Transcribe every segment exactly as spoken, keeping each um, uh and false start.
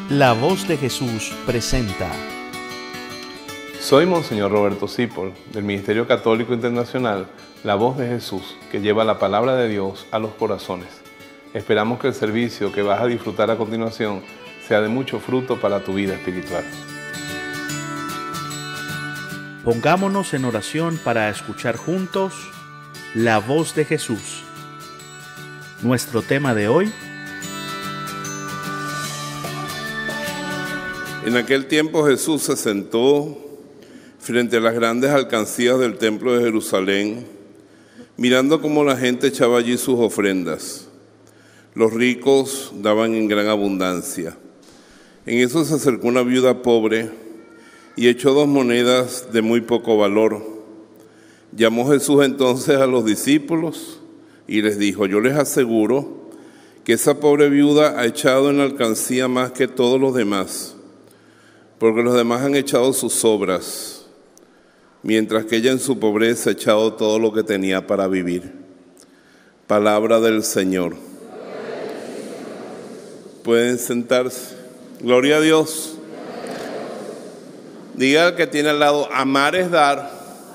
La Voz de Jesús presenta. Soy Monseñor Roberto Cipol, del Ministerio Católico Internacional, La Voz de Jesús, que lleva la palabra de Dios a los corazones. Esperamos que el servicio que vas a disfrutar a continuación sea de mucho fruto para tu vida espiritual. Pongámonos en oración para escuchar juntos La Voz de Jesús. Nuestro tema de hoy: en aquel tiempo Jesús se sentó frente a las grandes alcancías del templo de Jerusalén, mirando cómo la gente echaba allí sus ofrendas. Los ricos daban en gran abundancia. En eso se acercó una viuda pobre y echó dos monedas de muy poco valor. Llamó Jesús entonces a los discípulos y les dijo: yo les aseguro que esa pobre viuda ha echado en la alcancía más que todos los demás, porque los demás han echado sus obras, mientras que ella en su pobreza ha echado todo lo que tenía para vivir. Palabra del Señor. Pueden sentarse. Gloria a Dios. Diga al que tiene al lado: amar es dar.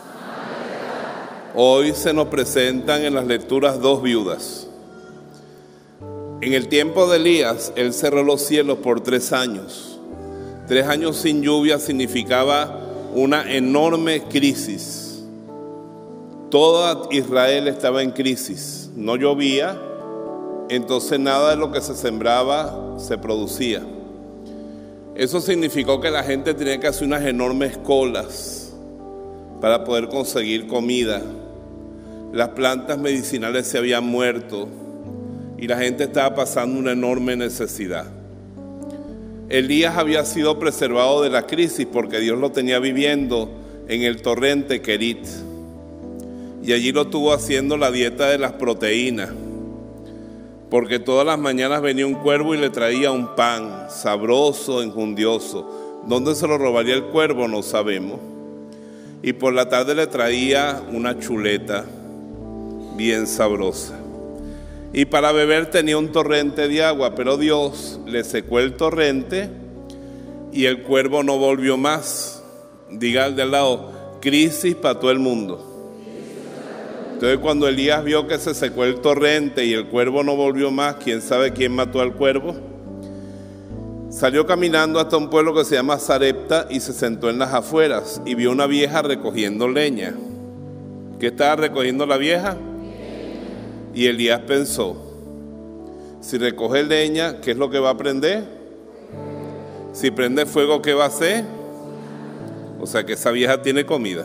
Hoy se nos presentan en las lecturas dos viudas. En el tiempo de Elías, él cerró los cielos por tres años. Tres años sin lluvia significaba una enorme crisis. Toda Israel estaba en crisis. No llovía, entonces nada de lo que se sembraba se producía. Eso significó que la gente tenía que hacer unas enormes colas para poder conseguir comida. Las plantas medicinales se habían muerto y la gente estaba pasando una enorme necesidad. Elías había sido preservado de la crisis porque Dios lo tenía viviendo en el torrente Querit, y allí lo tuvo haciendo la dieta de las proteínas, porque todas las mañanas venía un cuervo y le traía un pan sabroso, enjundioso. ¿Dónde se lo robaría el cuervo? No sabemos. Y por la tarde le traía una chuleta bien sabrosa. Y para beber tenía un torrente de agua, pero Dios le secó el torrente y el cuervo no volvió más. Diga al de al lado: crisis para todo el mundo. Entonces, cuando Elías vio que se secó el torrente y el cuervo no volvió más, ¿quién sabe quién mató al cuervo? Salió caminando hasta un pueblo que se llama Sarepta y se sentó en las afueras y vio una vieja recogiendo leña. ¿Qué estaba recogiendo la vieja? Y Elías pensó: si recoge leña, ¿qué es lo que va a prender? Si prende fuego, ¿qué va a hacer? O sea que esa vieja tiene comida.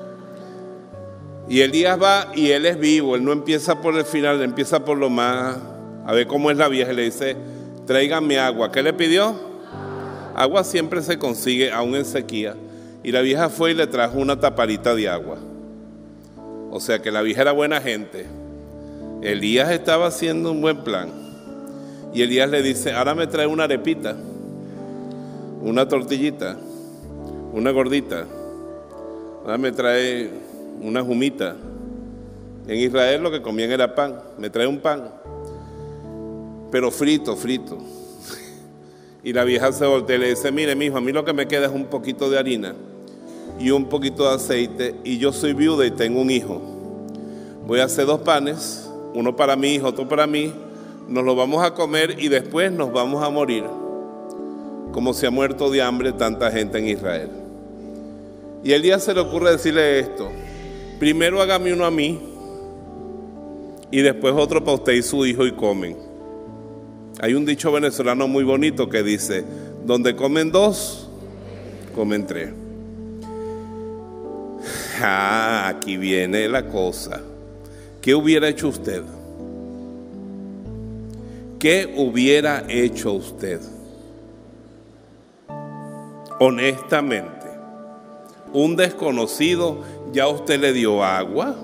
Y Elías va y él es vivo, él no empieza por el final, él empieza por lo más, a ver cómo es la vieja, y le dice: tráiganme agua. ¿Qué le pidió? Agua siempre se consigue, aún en sequía. Y la vieja fue y le trajo una taparita de agua. O sea que la vieja era buena gente. Elías estaba haciendo un buen plan. Y Elías le dice: ahora me trae una arepita, una tortillita, una gordita. Ahora me trae una humita. En Israel lo que comían era pan. Me trae un pan, pero frito, frito. Y la vieja se voltea y le dice: mire, mijo, a mí lo que me queda es un poquito de harina y un poquito de aceite, y yo soy viuda y tengo un hijo. Voy a hacer dos panes, uno para mi hijo, otro para mí. Nos lo vamos a comer y después nos vamos a morir, como se ha muerto de hambre tanta gente en Israel. Y el día se le ocurre decirle esto: primero hágame uno a mí y después otro para usted y su hijo, y comen. Hay un dicho venezolano muy bonito que dice: donde comen dos, comen tres. Ah, aquí viene la cosa. ¿Qué hubiera hecho usted? ¿Qué hubiera hecho usted? Honestamente, un desconocido, ¿ya usted le dio agua?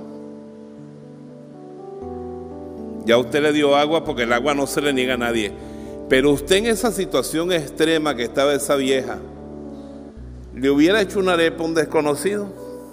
Ya usted le dio agua, porque el agua no se le niega a nadie. Pero usted, en esa situación extrema que estaba esa vieja, ¿le hubiera hecho una arepa a un desconocido?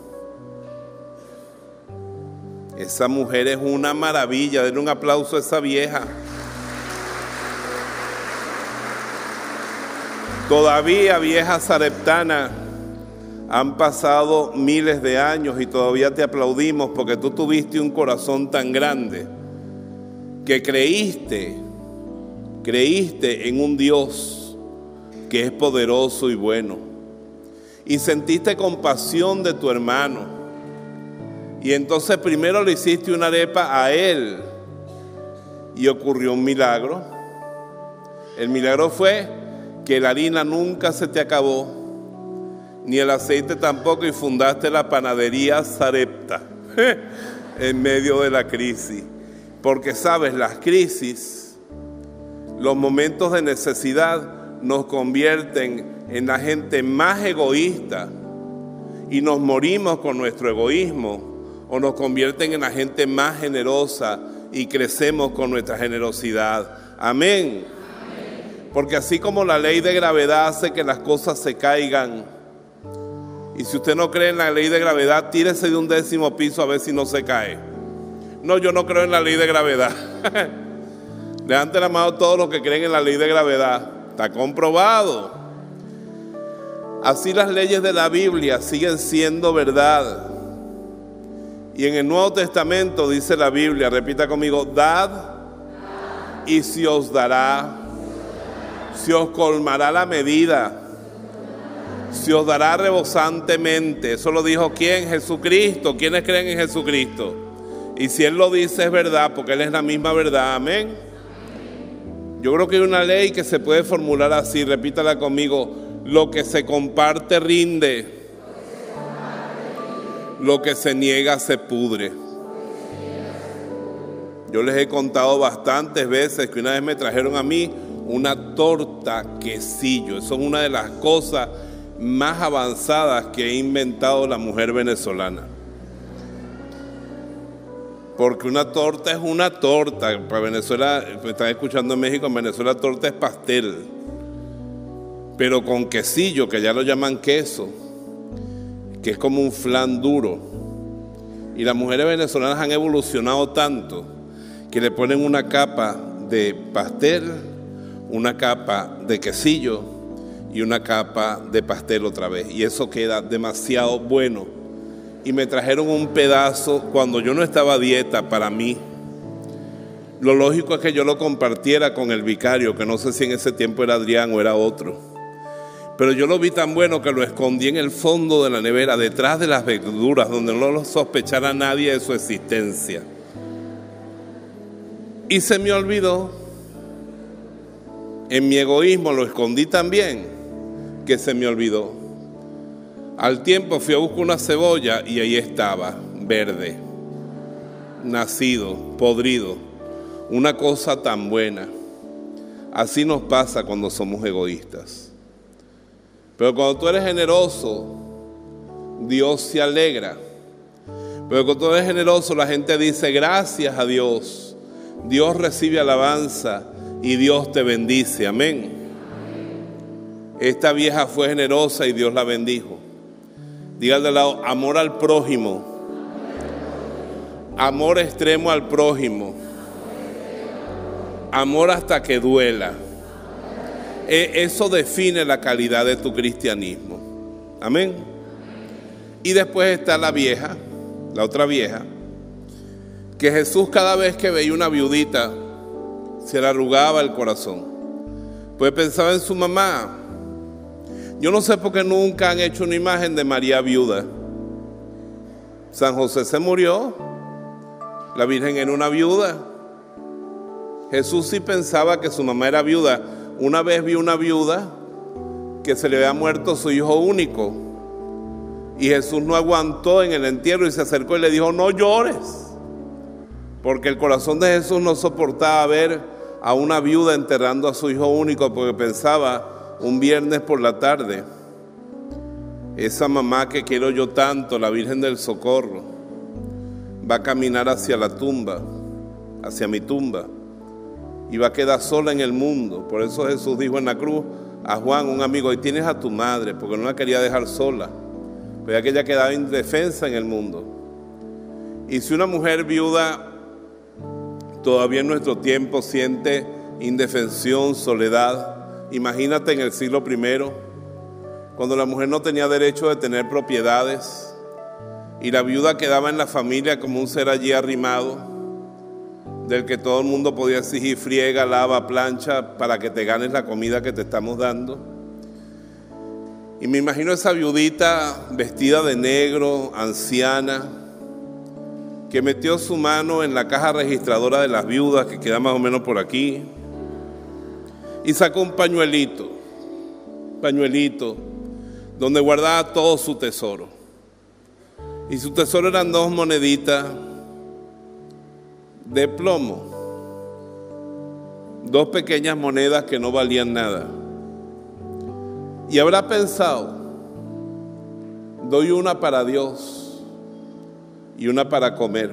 Esa mujer es una maravilla. Denle un aplauso a esa vieja. Todavía, vieja sareptana, han pasado miles de años y todavía te aplaudimos porque tú tuviste un corazón tan grande que creíste, creíste en un Dios que es poderoso y bueno. Y sentiste compasión de tu hermano. Y entonces primero le hiciste una arepa a él y ocurrió un milagro. El milagro fue que la harina nunca se te acabó, ni el aceite tampoco, y fundaste la panadería Sarepta en medio de la crisis. Porque sabes, las crisis, los momentos de necesidad nos convierten en la gente más egoísta y nos morimos con nuestro egoísmo, o nos convierten en la gente más generosa y crecemos con nuestra generosidad. Amén. Amén. Porque así como la ley de gravedad hace que las cosas se caigan, y si usted no cree en la ley de gravedad, tírese de un décimo piso a ver si no se cae. No, yo no creo en la ley de gravedad. Levante la mano todos los que creen en la ley de gravedad. Está comprobado. Así las leyes de la Biblia siguen siendo verdad. Y en el Nuevo Testamento dice la Biblia, repita conmigo, dad y se os dará, se os colmará la medida, se os dará rebosantemente. Eso lo dijo ¿quién? Jesucristo. ¿Quiénes creen en Jesucristo? Y si Él lo dice es verdad, porque Él es la misma verdad. Amén. Yo creo que hay una ley que se puede formular así, repítala conmigo: lo que se comparte rinde, lo que se niega se pudre. Yo les he contado bastantes veces que una vez me trajeron a mí una torta quesillo. Eso es una de las cosas más avanzadas que ha inventado la mujer venezolana. Porque una torta es una torta. Para Venezuela, me están escuchando en México, en Venezuela torta es pastel, pero con quesillo, que ya lo llaman queso, que es como un flan duro. Y las mujeres venezolanas han evolucionado tanto que le ponen una capa de pastel, una capa de quesillo y una capa de pastel otra vez. Y eso queda demasiado bueno. Y me trajeron un pedazo cuando yo no estaba a dieta para mí. Lo lógico es que yo lo compartiera con el vicario, que no sé si en ese tiempo era Adrián o era otro. Pero yo lo vi tan bueno que lo escondí en el fondo de la nevera, detrás de las verduras, donde no lo sospechara nadie de su existencia. Y se me olvidó. En mi egoísmo lo escondí tan bien que se me olvidó. Al tiempo fui a buscar una cebolla y ahí estaba, verde, nacido, podrido. Una cosa tan buena. Así nos pasa cuando somos egoístas. Pero cuando tú eres generoso, Dios se alegra. Pero cuando tú eres generoso, la gente dice gracias a Dios. Dios recibe alabanza y Dios te bendice. Amén. Esta vieja fue generosa y Dios la bendijo. Diga de lado, amor al prójimo. Amor extremo al prójimo. Amor hasta que duela. Eso define la calidad de tu cristianismo. Amén. Y después está la vieja, la otra vieja, que Jesús cada vez que veía una viudita se le arrugaba el corazón, pues pensaba en su mamá. Yo no sé por qué nunca han hecho una imagen de María viuda. San José se murió, la Virgen era una viuda. Jesús sí pensaba que su mamá era viuda. Una vez vi una viuda que se le había muerto su hijo único, y Jesús no aguantó en el entierro y se acercó y le dijo: no llores, porque el corazón de Jesús no soportaba ver a una viuda enterrando a su hijo único, porque pensaba, un viernes por la tarde, esa mamá que quiero yo tanto, la Virgen del Socorro, va a caminar hacia la tumba, hacia mi tumba, y va a quedar sola en el mundo. Por eso Jesús dijo en la cruz a Juan, un amigo: y tienes a tu madre, porque no la quería dejar sola, pero ya que ella quedaba indefensa en el mundo. Y si una mujer viuda todavía en nuestro tiempo siente indefensión, soledad, Imagínate en el siglo primero, cuando la mujer no tenía derecho de tener propiedades y la viuda quedaba en la familia como un ser allí arrimado, del que todo el mundo podía exigir friega, lava, plancha para que te ganes la comida que te estamos dando. Y me imagino esa viudita vestida de negro, anciana, que metió su mano en la caja registradora de las viudas, que queda más o menos por aquí, y sacó un pañuelito, pañuelito, donde guardaba todo su tesoro. Y su tesoro eran dos moneditas de plomo, dos pequeñas monedas que no valían nada. Y habrá pensado, doy una para Dios y una para comer.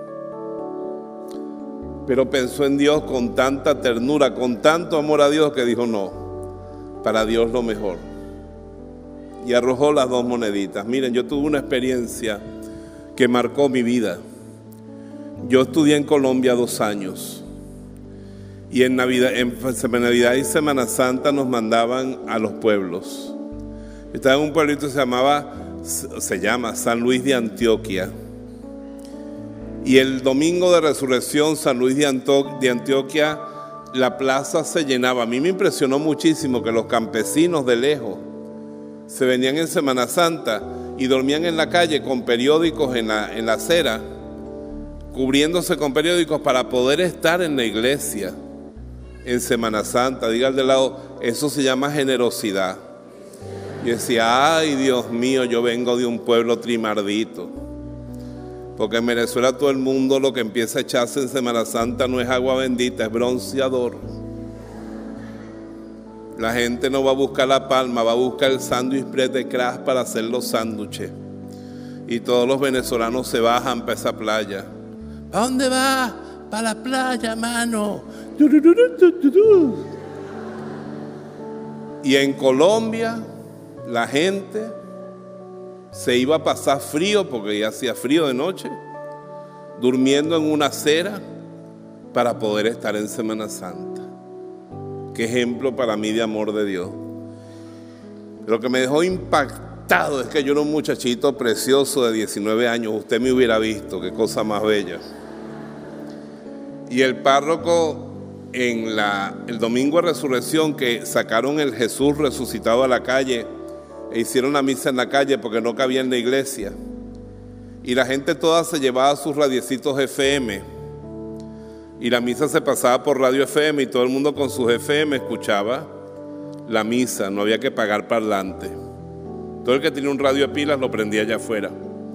Pero pensó en Dios con tanta ternura, con tanto amor a Dios, que dijo no, para Dios lo mejor. Y arrojó las dos moneditas. Miren, yo tuve una experiencia que marcó mi vida. Yo estudié en Colombia dos años. Y en Navidad, en Navidad y Semana Santa nos mandaban a los pueblos. Estaba en un pueblito que se llamaba, se llama San Luis de Antioquia. Y el domingo de resurrección, San Luis de Antioquia, la plaza se llenaba. A mí me impresionó muchísimo que los campesinos de lejos se venían en Semana Santa y dormían en la calle con periódicos en la, en la acera, cubriéndose con periódicos para poder estar en la iglesia en Semana Santa. Diga al de lado, eso se llama generosidad. Y decía, ay Dios mío, yo vengo de un pueblo trimardito, porque en Venezuela todo el mundo lo que empieza a echarse en Semana Santa no es agua bendita, es bronceador. La gente no va a buscar la palma, va a buscar el sándwich press de Craft para hacer los sándwiches. Y todos los venezolanos se bajan para esa playa. ¿A dónde vas? Para la playa, mano. Y en Colombia la gente se iba a pasar frío, porque ya hacía frío de noche, durmiendo en una acera para poder estar en Semana Santa. Qué ejemplo para mí de amor de Dios. Lo que me dejó impactado es que yo era un muchachito precioso de diecinueve años. Usted me hubiera visto, qué cosa más bella. Y el párroco, en la, el domingo de resurrección, que sacaron el Jesús resucitado a la calle e hicieron la misa en la calle porque no cabía en la iglesia, y la gente toda se llevaba sus radiecitos F M y la misa se pasaba por radio F M, y todo el mundo con sus F M escuchaba la misa, no había que pagar parlante. Todo el que tenía un radio de pilas lo prendía allá afuera.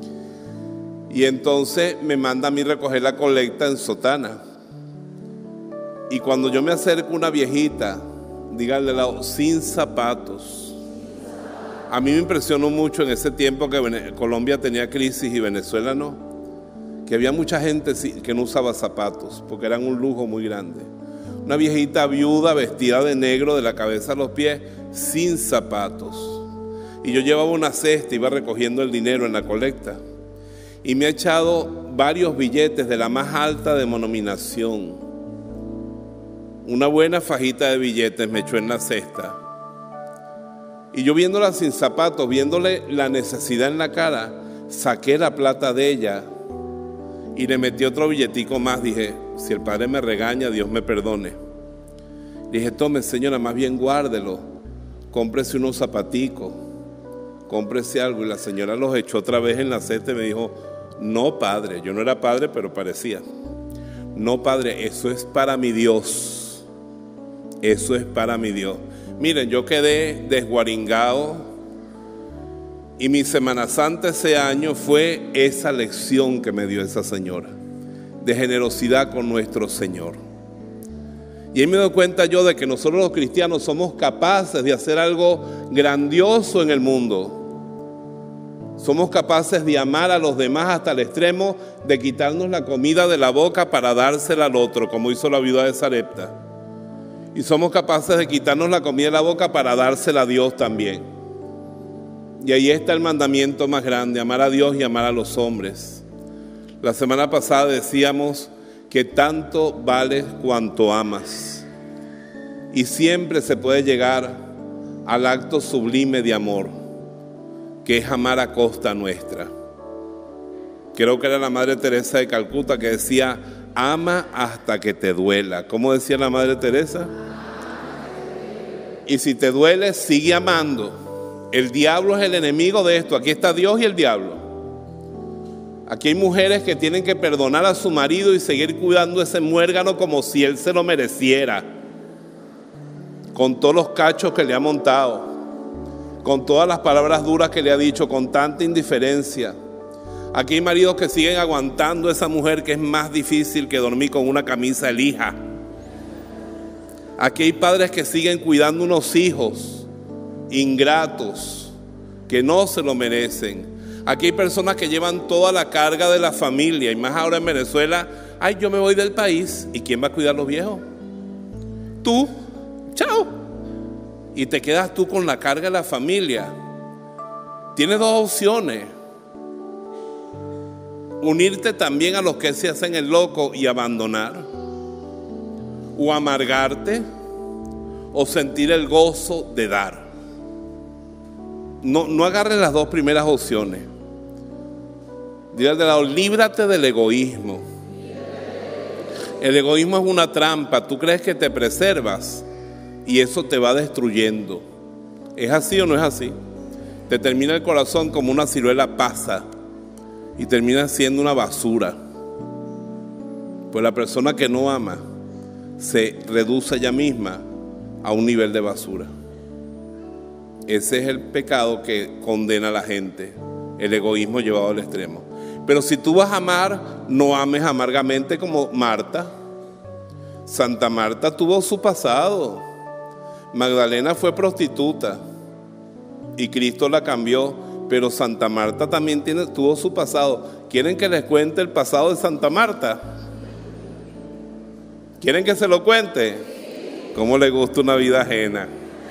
Y entonces me manda a mí recoger la colecta en sotana. Y cuando yo me acerco a una viejita, dígale al lado, sin zapatos. A mí me impresionó mucho en ese tiempo que Colombia tenía crisis y Venezuela no, que había mucha gente que no usaba zapatos porque eran un lujo muy grande. Una viejita viuda vestida de negro de la cabeza a los pies, sin zapatos. Y yo llevaba una cesta, iba recogiendo el dinero en la colecta, y me ha echado varios billetes de la más alta denominación. Una buena fajita de billetes me echó en la cesta. Y yo viéndola sin zapatos, viéndole la necesidad en la cara, saqué la plata de ella y le metí otro billetico más. Dije, si el Padre me regaña, Dios me perdone. Dije, tome señora, más bien guárdelo, cómprese unos zapaticos, cómprese algo. Y la señora los echó otra vez en la cesta y me dijo, no padre, yo no era padre pero parecía. No padre, eso es para mi Dios. Eso es para mi Dios. Miren, yo quedé desguaringado y mi Semana Santa ese año fue esa lección que me dio esa señora de generosidad con nuestro Señor. Y ahí me doy cuenta yo de que nosotros los cristianos somos capaces de hacer algo grandioso en el mundo. Somos capaces de amar a los demás hasta el extremo de quitarnos la comida de la boca para dársela al otro, como hizo la viuda de Sarepta. Y somos capaces de quitarnos la comida de la boca para dársela a Dios también. Y ahí está el mandamiento más grande, amar a Dios y amar a los hombres. La semana pasada decíamos que tanto vales cuanto amas. y siempre se puede llegar al acto sublime de amor, que es amar a costa nuestra. Creo que era la Madre Teresa de Calcuta que decía: ama hasta que te duela. ¿Cómo decía la Madre Teresa? Y si te duele, sigue amando. El diablo es el enemigo de esto. Aquí está Dios y el diablo. Aquí hay mujeres que tienen que perdonar a su marido y seguir cuidando ese muérgano como si él se lo mereciera, con todos los cachos que le ha montado, con todas las palabras duras que le ha dicho, con tanta indiferencia. Aquí hay maridos que siguen aguantando a esa mujer que es más difícil que dormir con una camisa de lija. Aquí hay padres que siguen cuidando unos hijos ingratos que no se lo merecen. Aquí hay personas que llevan toda la carga de la familia, y más ahora en Venezuela. Ay, yo me voy del país, ¿y quién va a cuidar a los viejos? Tú, chao. Y te quedas tú con la carga de la familia. Tienes dos opciones: unirte también a los que se hacen el loco y abandonar, o amargarte, o sentir el gozo de dar. No, no agarres las dos primeras opciones. Dile al de lado: líbrate del egoísmo. El egoísmo es una trampa. Tú crees que te preservas y eso te va destruyendo. ¿Es así o no es así? Te termina el corazón como una ciruela pasa y termina siendo una basura. Pues la persona que no ama se reduce ella misma a un nivel de basura. Ese es el pecado que condena a la gente, el egoísmo llevado al extremo. Pero si tú vas a amar, no ames amargamente como Marta. Santa Marta tuvo su pasado. Magdalena fue prostituta y Cristo la cambió, pero Santa Marta también tiene, tuvo su pasado. ¿Quieren que les cuente el pasado de Santa Marta? ¿Quieren que se lo cuente? ¿Cómo le gusta una vida ajena?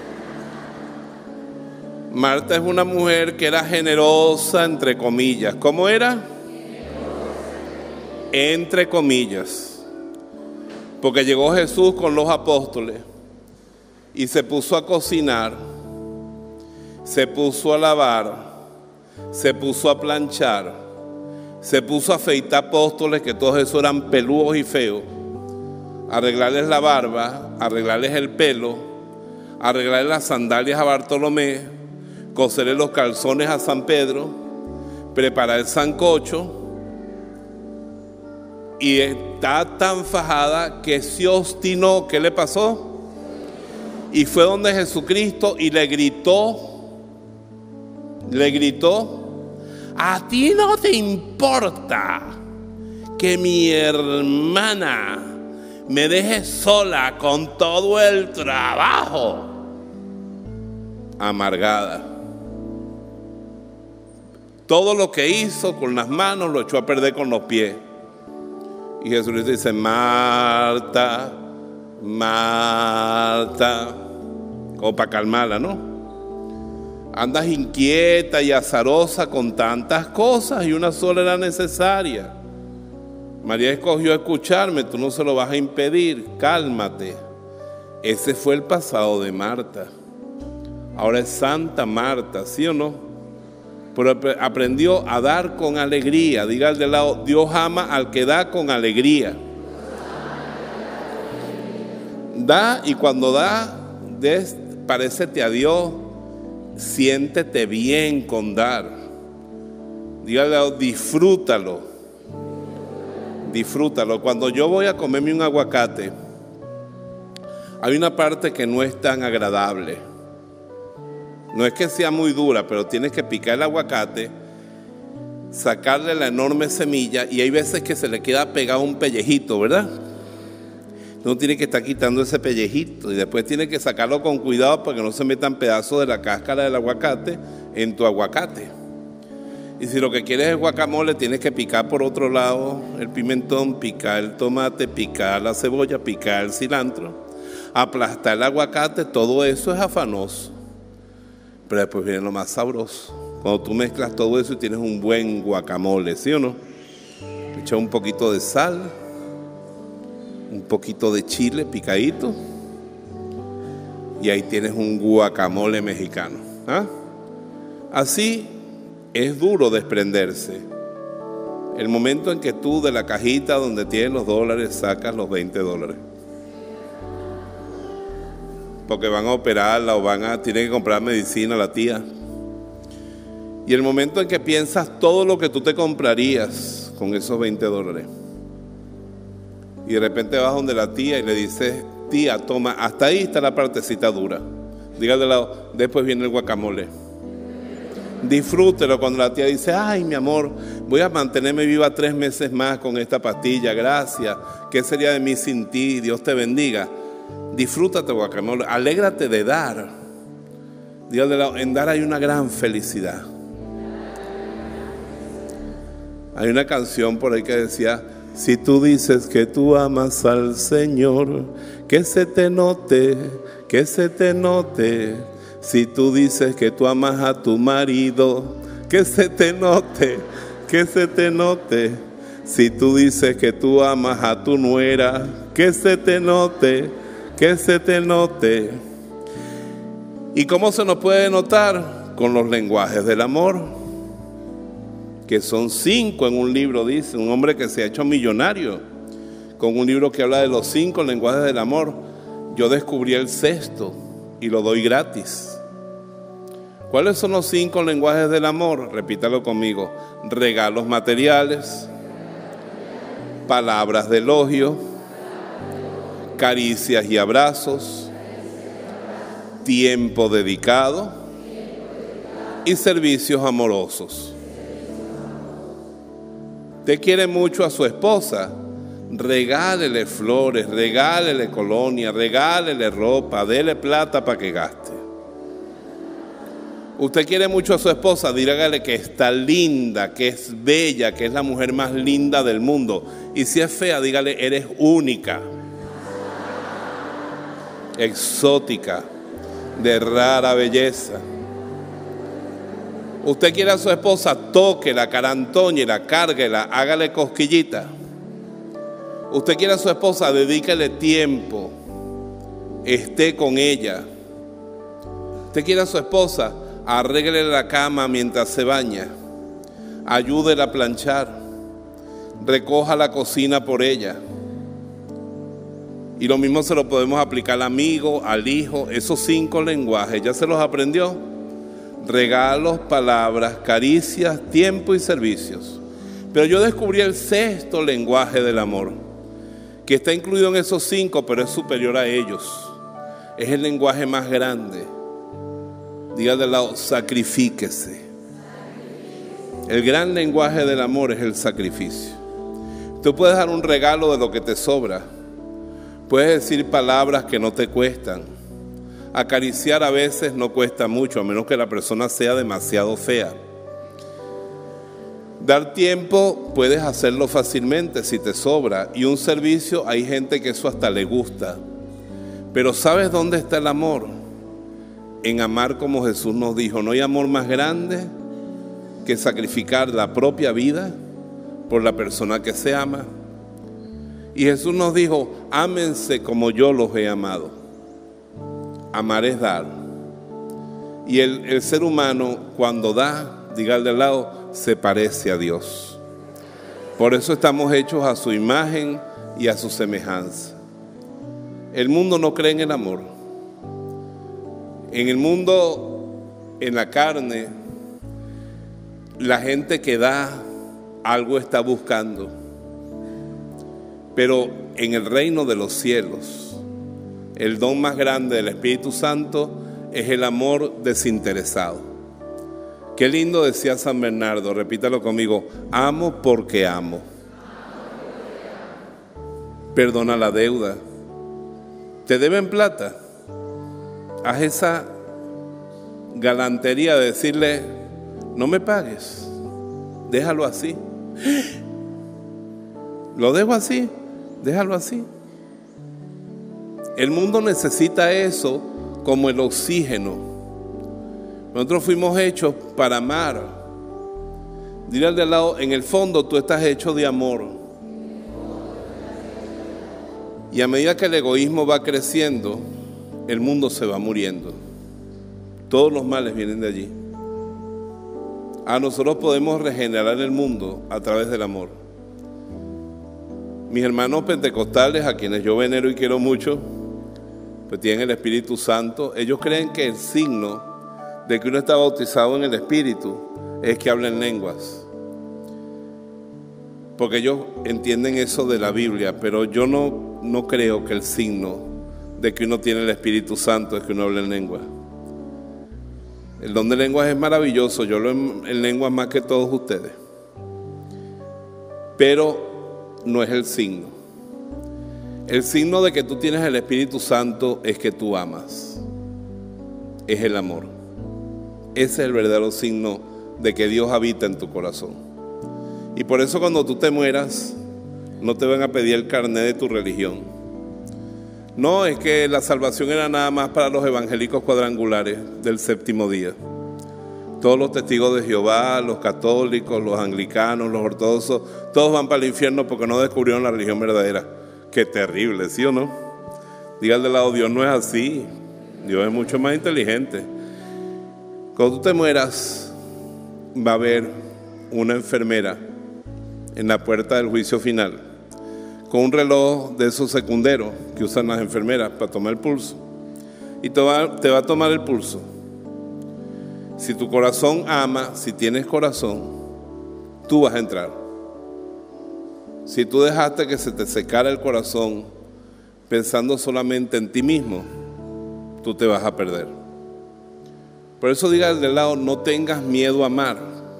Marta es una mujer que era generosa, entre comillas. ¿Cómo era? Entre comillas. Porque llegó Jesús con los apóstoles y se puso a cocinar, se puso a lavar, se puso a planchar, se puso a afeitar apóstoles, que todos esos eran peludos y feos, arreglarles la barba, arreglarles el pelo, arreglarles las sandalias a Bartolomé, coserle los calzones a San Pedro, preparar el sancocho, y está tan fajada que se obstinó. ¿Qué le pasó? Y fue donde Jesucristo y le gritó, le gritó: a ti no te importa que mi hermana me deje sola con todo el trabajo. Amargada. Todo lo que hizo con las manos lo echó a perder con los pies. Y Jesucristo dice: Marta, Marta, como para calmarla, ¿no? Andas inquieta y azarosa con tantas cosas y una sola era necesaria. María escogió escucharme, tú no se lo vas a impedir, cálmate. Ese fue el pasado de Marta. Ahora es Santa Marta, ¿sí o no? Pero aprendió a dar con alegría. Diga al de lado: Dios ama al que da con alegría. Da, y cuando da, des, parécete a Dios, siéntete bien con dar. Diga al de lado: disfrútalo. Disfrútalo. Cuando yo voy a comerme un aguacate, hay una parte que no es tan agradable. No es que sea muy dura, pero tienes que picar el aguacate, sacarle la enorme semilla, y hay veces que se le queda pegado un pellejito, ¿verdad? Uno tiene que estar quitando ese pellejito y después tiene que sacarlo con cuidado para que no se metan pedazos de la cáscara del aguacate en tu aguacate. Y si lo que quieres es guacamole, tienes que picar por otro lado el pimentón, picar el tomate, picar la cebolla, picar el cilantro, aplastar el aguacate. Todo eso es afanoso. Pero después viene lo más sabroso. Cuando tú mezclas todo eso y tienes un buen guacamole, ¿sí o no? Echa un poquito de sal, un poquito de chile picadito, y ahí tienes un guacamole mexicano. ¿Ah? Así es duro desprenderse. El momento en que tú de la cajita donde tienes los dólares sacas los veinte dólares. Porque van a operarla o van a, tienen que comprar medicina a la tía. Y el momento en que piensas todo lo que tú te comprarías con esos veinte dólares. Y de repente vas donde la tía y le dices, tía, toma, hasta ahí está la partecita dura. Dígale al lado, después viene el guacamole. Disfrútelo cuando la tía dice, ay, mi amor, voy a mantenerme viva tres meses más con esta pastilla, gracias. ¿Qué sería de mí sin ti? Dios te bendiga. Disfrútate guacamole, alégrate de dar. Dígale al lado, en dar hay una gran felicidad. Hay una canción por ahí que decía, si tú dices que tú amas al Señor, que se te note, que se te note. Si tú dices que tú amas a tu marido, que se te note, que se te note. Si tú dices que tú amas a tu nuera, que se te note, que se te note. ¿Y cómo se nos puede notar? Con los lenguajes del amor, que son cinco en un libro, dice un hombre que se ha hecho millonario con un libro que habla de los cinco lenguajes del amor. Yo descubrí el sexto y lo doy gratis. ¿Cuáles son los cinco lenguajes del amor? Repítalo conmigo: regalos materiales, palabras de elogio, caricias y abrazos, tiempo dedicado y servicios amorosos. Usted quiere mucho a su esposa, regálele flores, regálele colonia, regálele ropa, dele plata para que gaste. Usted quiere mucho a su esposa, dígale que está linda, que es bella, que es la mujer más linda del mundo. Y si es fea, dígale, eres única, exótica, de rara belleza. Usted quiere a su esposa, tóquela, carantóñela, cárguela, hágale cosquillita. Usted quiere a su esposa, dedíquele tiempo, esté con ella. Usted quiere a su esposa, arréglele la cama mientras se baña, ayúdela a planchar, recoja la cocina por ella. Y lo mismo se lo podemos aplicar al amigo, al hijo. Esos cinco lenguajes, ¿ya se los aprendió? Regalos, palabras, caricias, tiempo y servicios. Pero yo descubrí el sexto lenguaje del amor, que está incluido en esos cinco, pero es superior a ellos. Es el lenguaje más grande. Diga de lado, sacrifíquese. El gran lenguaje del amor es el sacrificio. Tú puedes dar un regalo de lo que te sobra. Puedes decir palabras que no te cuestan. Acariciar a veces no cuesta mucho, a menos que la persona sea demasiado fea. Dar tiempo puedes hacerlo fácilmente si te sobra. Y un servicio, hay gente que eso hasta le gusta. Pero ¿sabes dónde está el amor? En amar como Jesús nos dijo. No hay amor más grande que sacrificar la propia vida por la persona que se ama. Y Jesús nos dijo, ámense como yo los he amado. Amar es dar. Y el, el ser humano cuando da, dígale al lado, se parece a Dios. Por eso estamos hechos a su imagen y a su semejanza. El mundo no cree en el amor. En el mundo, en la carne, la gente que da algo está buscando. Pero en el reino de los cielos, el don más grande del Espíritu Santo es el amor desinteresado. Qué lindo decía San Bernardo, repítalo conmigo: amo porque amo. Perdona la deuda. ¿Te deben plata? Haz esa galantería de decirle, no me pagues, déjalo así. Lo dejo así, déjalo así. El mundo necesita eso como el oxígeno. Nosotros fuimos hechos para amar. Dile al de al lado, en el fondo tú estás hecho de amor. Y a medida que el egoísmo va creciendo, el mundo se va muriendo. Todos los males vienen de allí. A nosotros podemos regenerar el mundo a través del amor. Mis hermanos pentecostales, a quienes yo venero y quiero mucho, pues tienen el Espíritu Santo. Ellos creen que el signo de que uno está bautizado en el Espíritu es que habla en lenguas, porque ellos entienden eso de la Biblia, pero yo no, no creo que el signo de que uno tiene el Espíritu Santo es que uno hable en lenguas. El don de lenguas es maravilloso, yo hablo en, en lenguas más que todos ustedes, pero no es el signo. El signo de que tú tienes el Espíritu Santo es que tú amas, es el amor. Ese es el verdadero signo de que Dios habita en tu corazón. Y por eso cuando tú te mueras, no te van a pedir el carnet de tu religión. No, es que la salvación era nada más para los evangélicos cuadrangulares del séptimo día. Todos los testigos de Jehová, los católicos, los anglicanos, los ortodoxos, todos van para el infierno porque no descubrieron la religión verdadera. Qué terrible, ¿sí o no? Diga al de lado, Dios no es así. Dios es mucho más inteligente. Cuando tú te mueras, va a haber una enfermera en la puerta del juicio final, con un reloj de esos secunderos que usan las enfermeras para tomar el pulso. Y te va, te va a tomar el pulso. Si tu corazón ama, si tienes corazón, tú vas a entrar. Si tú dejaste que se te secara el corazón pensando solamente en ti mismo, tú te vas a perder. Por eso diga al del lado, no tengas miedo a amar.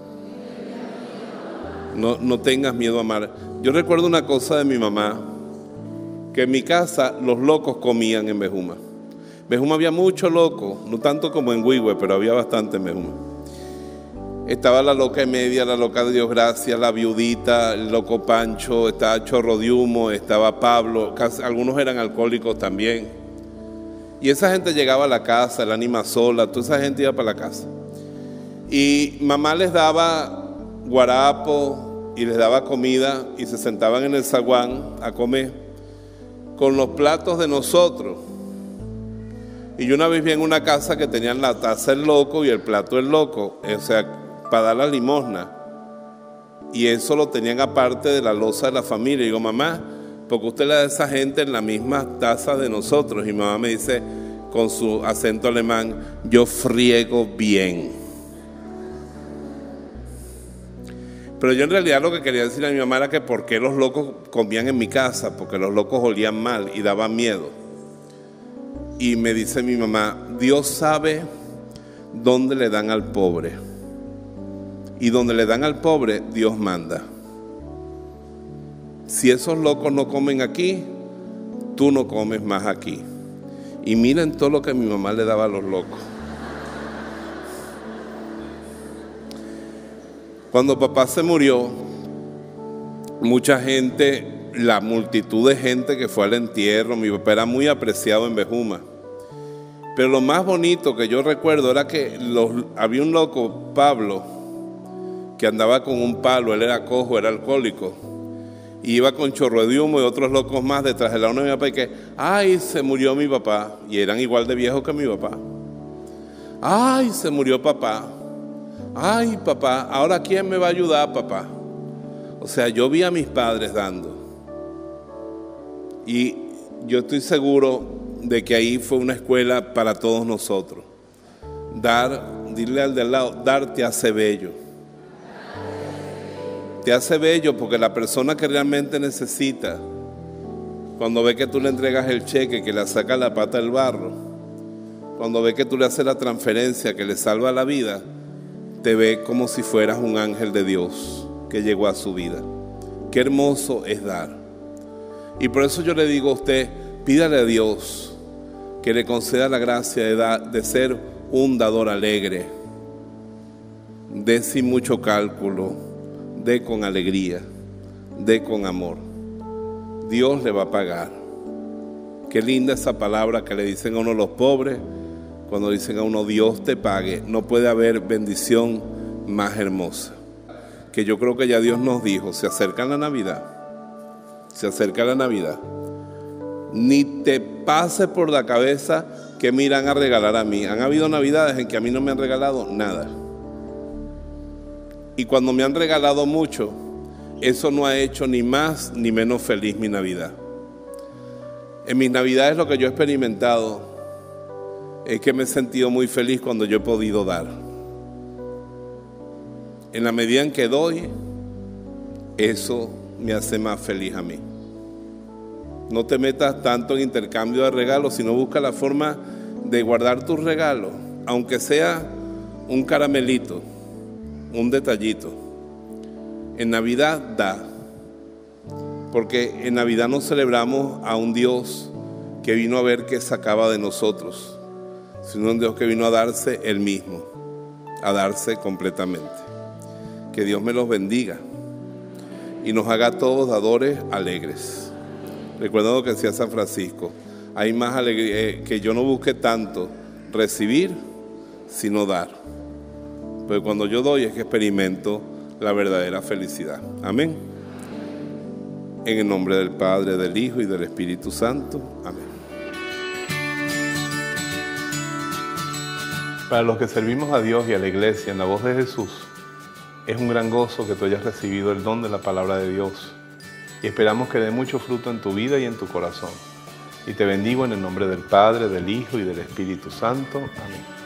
No, no tengas miedo a amar. Yo recuerdo una cosa de mi mamá, que en mi casa los locos comían en Bejuma. En Bejuma había mucho loco, no tanto como en Huigüe, pero había bastante en Bejuma. Estaba la loca Emedia, la loca de Dios Gracia, la viudita, el loco Pancho, estaba Chorro de Humo, estaba Pablo, casi, algunos eran alcohólicos también. Y esa gente llegaba a la casa, el ánima sola, toda esa gente iba para la casa. Y mamá les daba guarapo y les daba comida y se sentaban en el zaguán a comer con los platos de nosotros. Y yo una vez vi en una casa que tenían la taza el loco y el plato el loco, o sea, para dar la limosna. Y eso lo tenían aparte de la loza de la familia. Y digo, mamá, porque usted le da a esa gente en la misma taza de nosotros. Y mi mamá me dice con su acento alemán, yo friego bien. Pero yo en realidad lo que quería decir a mi mamá era que por qué los locos comían en mi casa, porque los locos olían mal y daban miedo. Y me dice mi mamá, Dios sabe dónde le dan al pobre, y donde le dan al pobre, Dios manda. Si esos locos no comen aquí, tú no comes más aquí. Y miren todo lo que mi mamá le daba a los locos. Cuando papá se murió, mucha gente, la multitud de gente que fue al entierro, mi papá era muy apreciado en Bejuma. Pero lo más bonito que yo recuerdo era que los, había un loco, Pablo, que andaba con un palo, él era cojo, era alcohólico. Y iba con Chorro de Humo y otros locos más detrás de la una de mi papá y que, ay, se murió mi papá. Y eran igual de viejos que mi papá. Ay, se murió papá. Ay, papá, ¿ahora quién me va a ayudar, papá? O sea, yo vi a mis padres dando. Y yo estoy seguro de que ahí fue una escuela para todos nosotros. Dar, dile al del lado, dar te hace bello. Te hace bello porque la persona que realmente necesita, cuando ve que tú le entregas el cheque, que le saca la pata del barro, cuando ve que tú le haces la transferencia que le salva la vida, te ve como si fueras un ángel de Dios que llegó a su vida. Qué hermoso es dar. Y por eso yo le digo a usted, pídale a Dios que le conceda la gracia de, dar, de ser un dador alegre, de sin mucho cálculo, de con alegría, de con amor. Dios le va a pagar. Qué linda esa palabra que le dicen a uno los pobres, cuando dicen a uno Dios te pague. No puede haber bendición más hermosa. Que yo creo que ya Dios nos dijo, se acerca la Navidad, se acerca la Navidad. Ni te pase por la cabeza ¿qué me irán a regalar a mí? Han habido navidades en que a mí no me han regalado nada. Y cuando me han regalado mucho, eso no ha hecho ni más ni menos feliz mi Navidad. En mis Navidades lo que yo he experimentado es que me he sentido muy feliz cuando yo he podido dar. En la medida en que doy, eso me hace más feliz a mí. No te metas tanto en intercambio de regalos, sino busca la forma de guardar tus regalos, aunque sea un caramelito, un detallito. En Navidad da, porque en Navidad nos celebramos a un Dios que vino a ver qué sacaba de nosotros, sino un Dios que vino a darse Él mismo, a darse completamente. Que Dios me los bendiga y nos haga todos dadores alegres. Recuerda lo que decía San Francisco: hay más alegría, eh, que yo no busque tanto recibir, sino dar. Pero cuando yo doy es que experimento la verdadera felicidad. Amén. En el nombre del Padre, del Hijo y del Espíritu Santo. Amén. Para los que servimos a Dios y a la Iglesia en la voz de Jesús, es un gran gozo que tú hayas recibido el don de la palabra de Dios y esperamos que dé mucho fruto en tu vida y en tu corazón. Y te bendigo en el nombre del Padre, del Hijo y del Espíritu Santo. Amén.